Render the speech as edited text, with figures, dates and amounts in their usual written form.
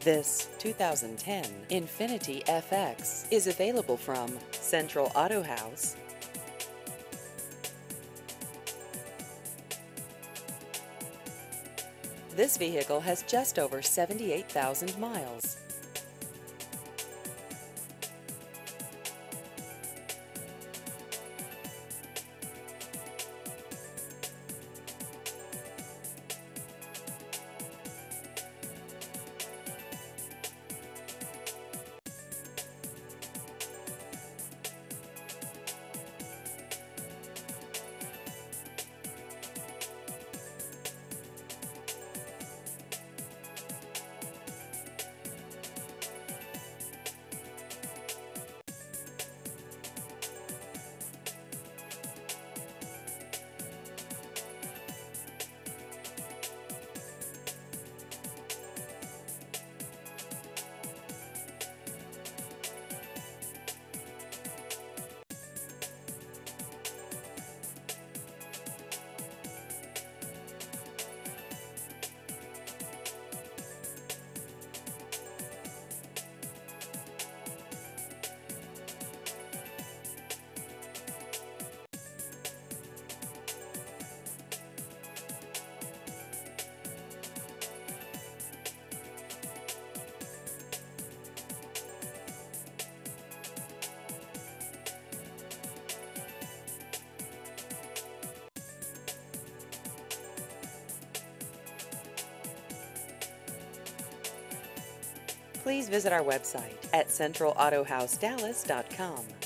This 2010 Infiniti FX is available from Central Auto House. This vehicle has just over 78,000 miles. Please visit our website at centralautohousedallas.com.